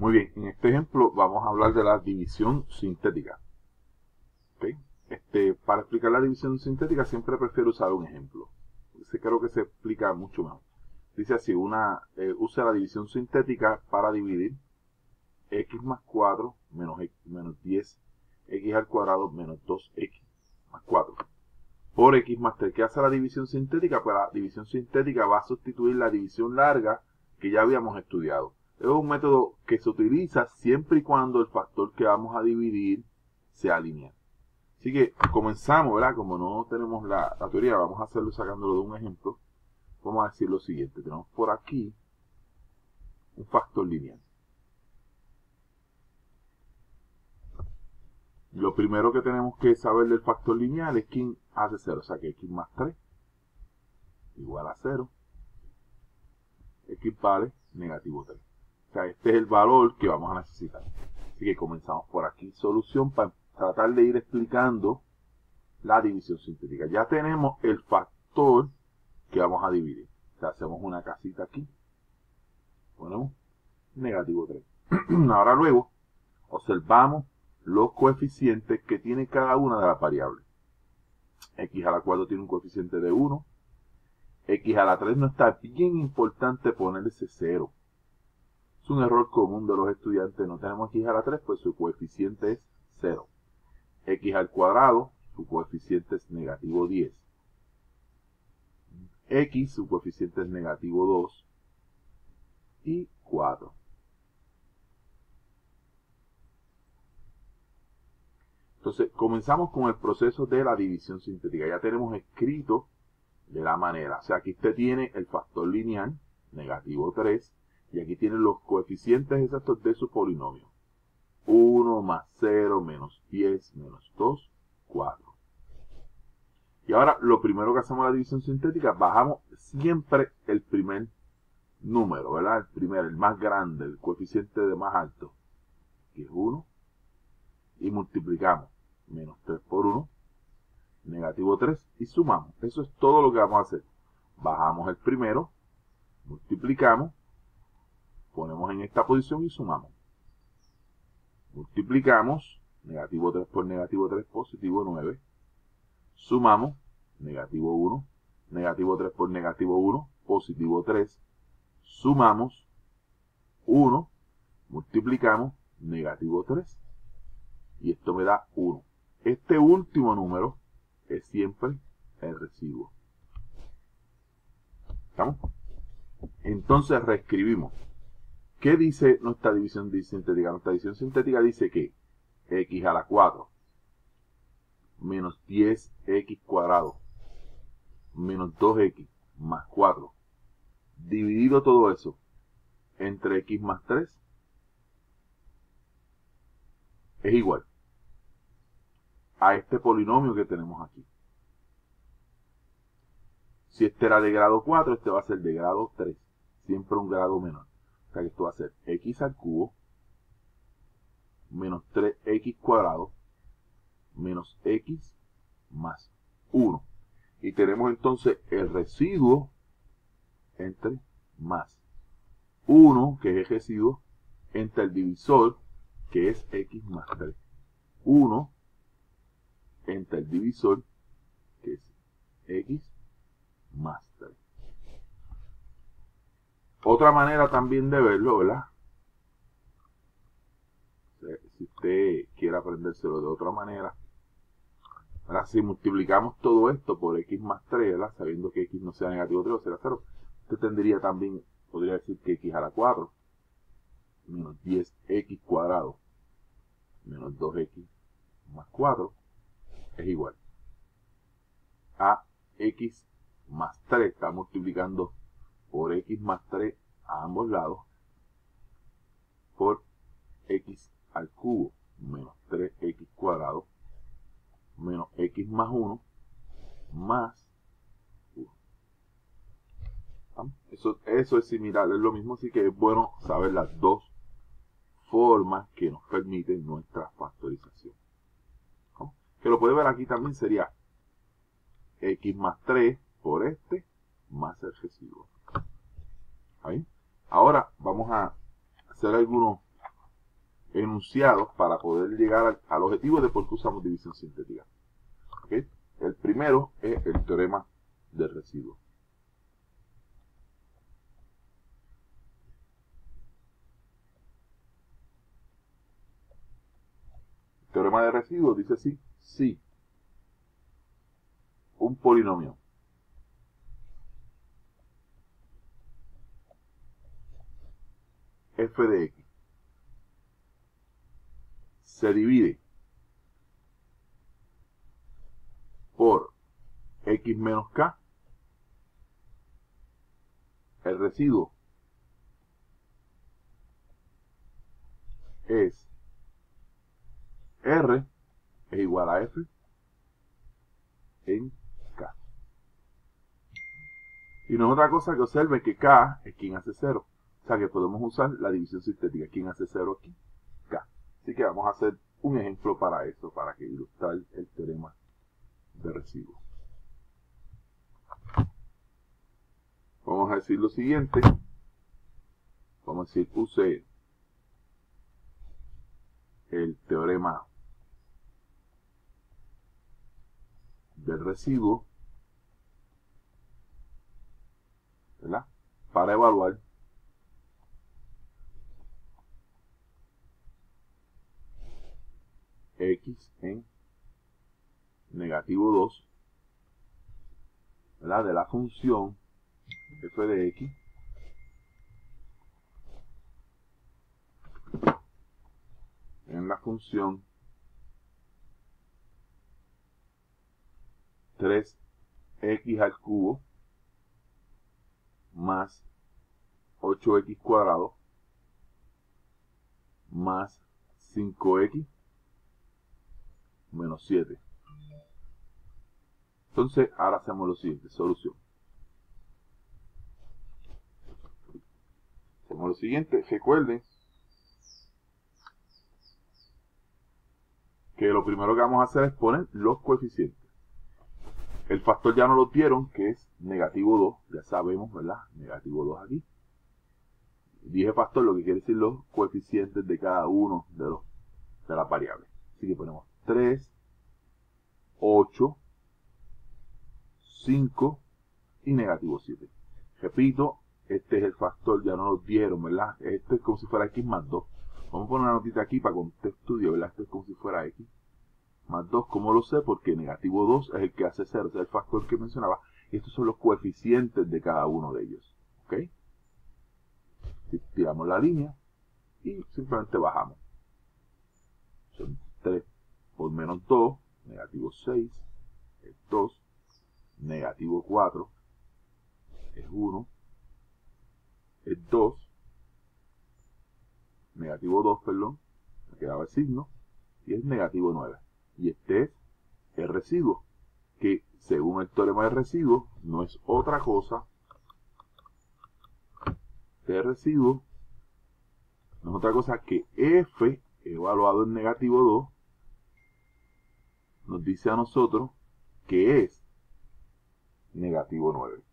Muy bien, en este ejemplo vamos a hablar de la división sintética. ¿Okay? Para explicar la división sintética siempre prefiero usar un ejemplo. Creo que se explica mucho mejor. Dice así, usa la división sintética para dividir x más 4 menos 10, x al cuadrado menos 2x más 4 por x más 3. ¿Qué hace la división sintética? Pues la división sintética va a sustituir la división larga que ya habíamos estudiado. Es un método que se utiliza siempre y cuando el factor que vamos a dividir sea lineal. Así que comenzamos, ¿verdad? Como no tenemos la teoría, vamos a hacerlo sacándolo de un ejemplo. Vamos a decir lo siguiente. Tenemos por aquí un factor lineal. Lo primero que tenemos que saber del factor lineal es quién hace 0. O sea que x más 3 igual a 0. X vale negativo 3. O sea, este es el valor que vamos a necesitar. Así que comenzamos por aquí. Solución para tratar de ir explicando la división sintética. Ya tenemos el factor que vamos a dividir. O sea, hacemos una casita aquí. Ponemos negativo 3. Ahora luego observamos los coeficientes que tiene cada una de las variables. X a la 4 tiene un coeficiente de 1. X a la 3 no está bien importante ponerle ese 0. Es un error común de los estudiantes. No tenemos x a la 3, pues su coeficiente es 0. X al cuadrado, su coeficiente es negativo 10. X, su coeficiente es negativo 2. Y 4. Entonces, comenzamos con el proceso de la división sintética. Ya tenemos escrito de la manera. O sea, aquí usted tiene el factor lineal, negativo 3, y aquí tiene los coeficientes exactos de su polinomio. 1 más 0 menos 10 menos 2, 4. Y ahora, lo primero que hacemos en la división sintética, bajamos siempre el primer número, ¿verdad? El más grande, el coeficiente de más alto, que es 1, y multiplicamos. Menos 3 por 1, negativo 3, y sumamos. Eso es todo lo que vamos a hacer. Bajamos el primero, multiplicamos, ponemos en esta posición y sumamos. Multiplicamos, negativo 3 por negativo 3, positivo 9. Sumamos, negativo 1, negativo 3 por negativo 1, positivo 3. Sumamos, 1, multiplicamos, negativo 3. Y esto me da 1. Este último número es siempre el residuo. ¿Estamos? Entonces reescribimos. ¿Qué dice nuestra división sintética? Nuestra división sintética dice que x a la 4 menos 10x cuadrado menos 2x más 4 dividido todo eso entre x más 3 es igual a este polinomio que tenemos aquí. Si este era de grado 4, este va a ser de grado 3. Siempre un grado menor. O sea que esto va a ser x al cubo menos 3x cuadrado menos x más 1. Y tenemos entonces el residuo entre más 1, que es el residuo, entre el divisor, que es x más 3. 1 entre el divisor, que es x más 3. Otra manera también de verlo, ¿verdad? Si usted quiere aprendérselo de otra manera, ¿verdad? Si multiplicamos todo esto por x más 3, ¿verdad? Sabiendo que x no sea negativo 3 o será 0, usted tendría también, podría decir que x a la 4 menos 10x cuadrado menos 2x más 4 es igual a x más 3. Está multiplicando por x más 3 a ambos lados por x al cubo menos 3x cuadrado menos x más 1 más 1. Eso es similar, es lo mismo, así que es bueno saber las dos formas que nos permiten nuestra factorización. ¿No? Que lo puede ver aquí también sería x más 3 por este más el residuo. ¿Ahí? Ahora vamos a hacer algunos enunciados para poder llegar al objetivo de por qué usamos división sintética. ¿Okay? El primero es el teorema del residuo. El teorema de residuo dice así: si un polinomio f de x se divide por x menos k, el residuo es R es igual a F en K. Y no es otra cosa que observe que K es quien hace 0. O sea que podemos usar la división sintética. ¿Quién hace 0 aquí? K. Así que vamos a hacer un ejemplo para eso, para que ilustrar el teorema de residuo. Vamos a decir lo siguiente. Vamos a decir, use el teorema del residuo, ¿verdad?, para evaluar x en negativo 2, ¿verdad?, de la función f de x en la función 3x al cubo más 8x cuadrado más 5x menos 7. Entonces, ahora hacemos lo siguiente, solución. Hacemos lo siguiente, recuerden que lo primero que vamos a hacer es poner los coeficientes. El factor ya nos lo dieron, que es negativo 2, ya sabemos, ¿verdad? Negativo 2 aquí. Dije factor, lo que quiere decir los coeficientes de cada uno de las variables. Así que ponemos 3, 8, 5 y negativo 7. Repito, este es el factor, ya no lo dieron, ¿verdad? Esto es como si fuera x más 2. Vamos a poner una notita aquí para cuando usted estudie, ¿verdad? Esto es como si fuera x más 2. ¿Cómo lo sé? Porque negativo 2 es el que hace 0, es el factor que mencionaba. Y estos son los coeficientes de cada uno de ellos. ¿Ok? Tiramos la línea y simplemente bajamos. Son 3 por menos 2, negativo 6, es 2, negativo 4, es 1, es 2, negativo 2, perdón, me quedaba el signo, y es negativo 9. Y este es el residuo, que según el teorema de residuo, no es otra cosa, el residuo no es otra cosa que f evaluado en negativo 2, nos dice a nosotros que es negativo 9.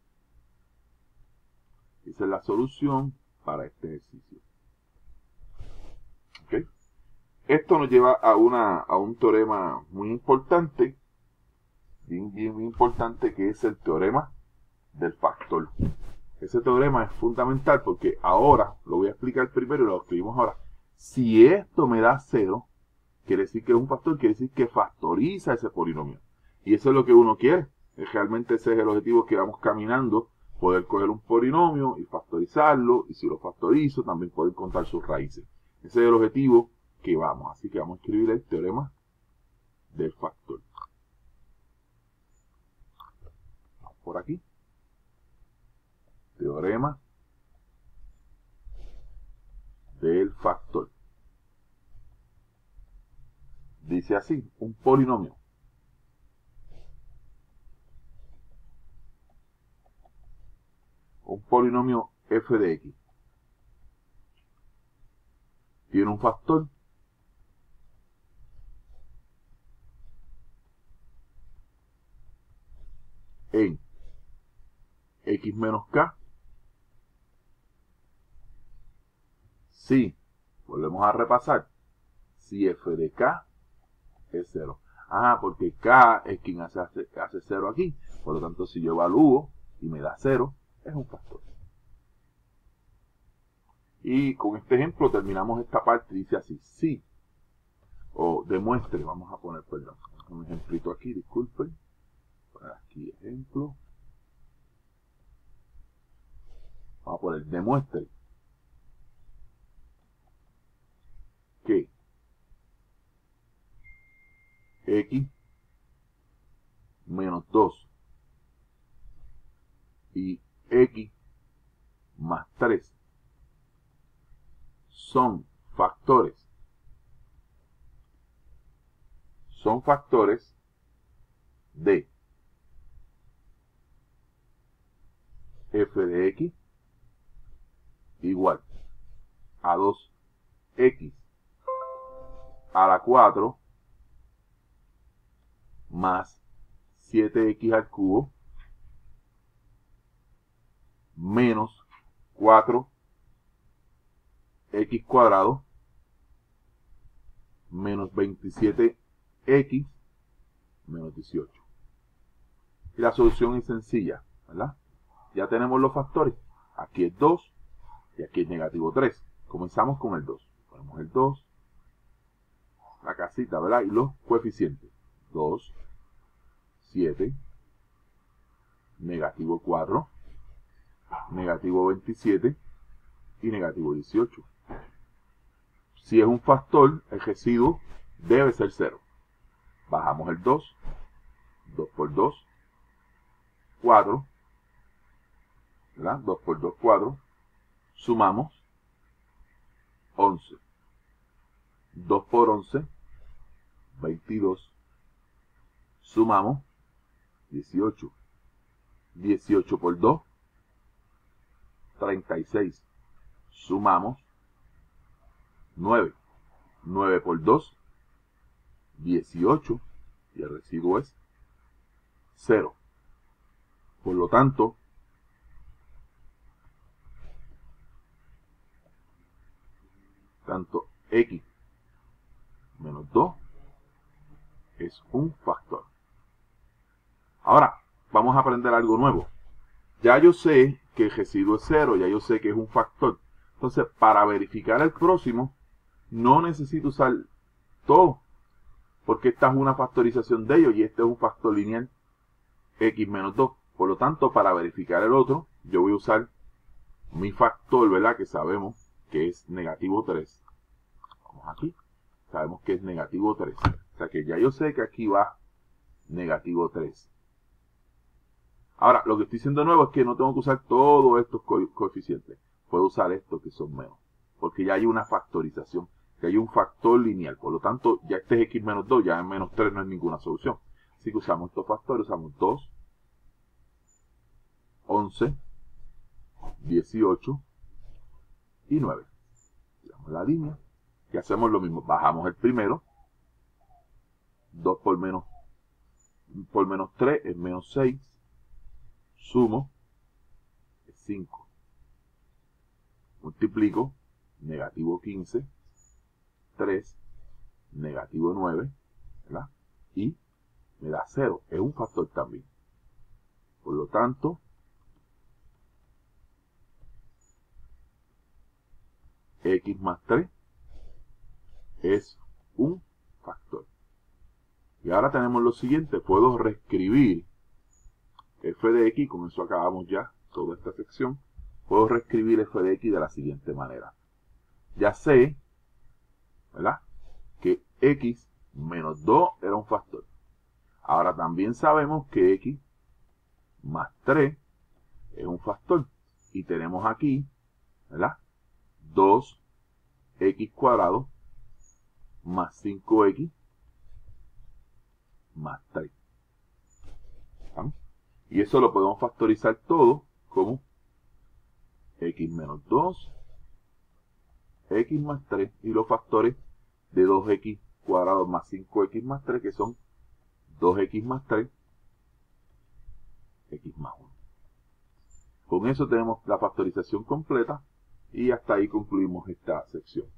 Esa es la solución para este ejercicio. ¿Okay? Esto nos lleva a un teorema muy importante, bien importante, que es el teorema del factor. Ese teorema es fundamental porque ahora, lo voy a explicar primero y lo escribimos ahora. Si esto me da 0, quiere decir que es un factor, quiere decir que factoriza ese polinomio. Y eso es lo que uno quiere. Realmente ese es el objetivo que vamos caminando, poder coger un polinomio y factorizarlo, y si lo factorizo, también poder contar sus raíces. Ese es el objetivo que vamos. Así que vamos a escribir el teorema del factor. Vamos por aquí. Teorema del factor. Dice así, un polinomio f de x tiene un factor en x menos k si Volvemos a repasar. Si f de k es 0. Ah, porque k es quien hace 0 aquí. Por lo tanto, si yo evalúo y me da 0, es un factor. Y con este ejemplo terminamos esta parte. Dice así, si, o demuestre, vamos a poner, perdón, un ejemplito aquí, disculpen. Poner aquí ejemplo. Vamos a poner, demuestre que x menos 2 y x más 3 son factores de f de x igual a 2x a la 4 más 7x al cubo menos 4x cuadrado menos 27x menos 18. Y la solución es sencilla, ¿verdad? Ya tenemos los factores. Aquí es 2 y aquí es negativo 3. Comenzamos con el 2. Ponemos el 2, la casita, ¿verdad? Y los coeficientes. 2, 7, negativo 4, negativo 27 y negativo 18. Si es un factor, el residuo debe ser 0. Bajamos el 2, 2 por 2, 4, ¿verdad? 2 por 2, 4. Sumamos 11. 2 por 11, 22. Sumamos 18. 18 por 2, 36. Sumamos 9. 9 por 2, 18. Y el residuo es 0. Por lo tanto, x menos 2 es un factor. Ahora, vamos a aprender algo nuevo. Ya yo sé que el residuo es 0, ya yo sé que es un factor. Entonces, para verificar el próximo, no necesito usar todo, porque esta es una factorización de ellos y este es un factor lineal, x menos 2. Por lo tanto, para verificar el otro, yo voy a usar mi factor, ¿verdad? Que sabemos que es negativo 3. Vamos aquí. Sabemos que es negativo 3. O sea que ya yo sé que aquí va negativo 3. Ahora, lo que estoy diciendo de nuevo es que no tengo que usar todos estos coeficientes. Puedo usar estos que son menos. Porque ya hay una factorización. Que hay un factor lineal. Por lo tanto, ya este es x menos 2. Ya en menos 3 no es ninguna solución. Así que usamos estos factores. Usamos 2, 11, 18 y 9. Tiramos la línea. Y hacemos lo mismo. Bajamos el primero. 2 por menos 3 es menos 6. Sumo, es 5. Multiplico, negativo 15, 3, negativo 9, ¿verdad? Y me da 0. Es un factor también. Por lo tanto, x más 3 es un factor. Y ahora tenemos lo siguiente. Puedo reescribir f de x, con eso acabamos ya toda esta sección. Puedo reescribir f de x de la siguiente manera. Ya sé, ¿verdad?, que x menos 2 era un factor. Ahora también sabemos que x más 3 es un factor. Y tenemos aquí, ¿verdad?, 2x cuadrado más 5x más 3. ¿Vamos? Y eso lo podemos factorizar todo como x menos 2, x más 3 y los factores de 2x cuadrado más 5x más 3, que son 2x más 3, x más 1. Con eso tenemos la factorización completa y hasta ahí concluimos esta sección.